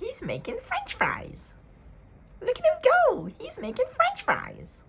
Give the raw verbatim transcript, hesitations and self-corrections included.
He's making French fries. Look at him go. He's making French fries.